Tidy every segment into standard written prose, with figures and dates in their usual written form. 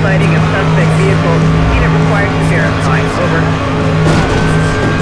sighting of suspect vehicle. Unit required to verify. Over.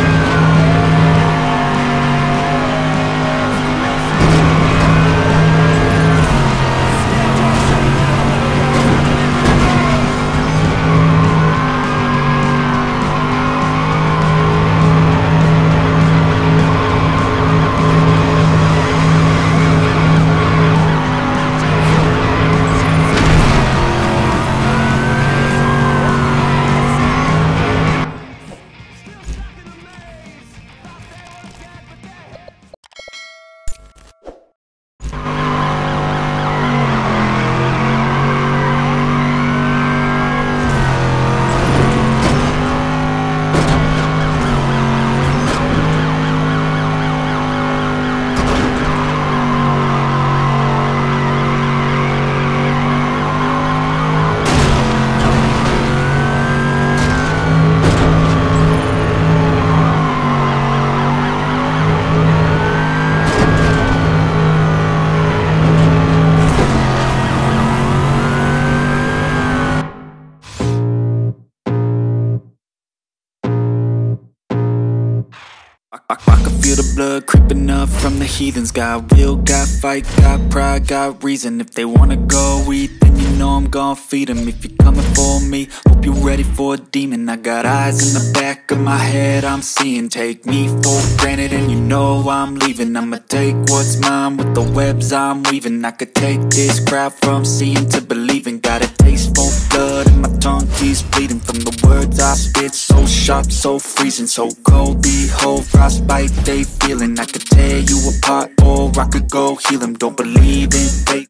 I can feel the blood creeping up from the heathens. Got will, got fight, got pride, got reason. If they wanna go eat, then you know I'm gon' feed them. If you're coming for me, hope you're ready for a demon. I got eyes in the back of my head, I'm seeing. Take me for granted and you know I'm leaving. I'ma take what's mine with the webs I'm weaving. I could take this crowd from seeing to believing. Got a taste for blood and my tongue keeps bleeding from the words I spit. So sharp, so freezing, so cold. Behold, frostbite they feeling. I could tear you apart or I could go heal them. Don't believe in fate.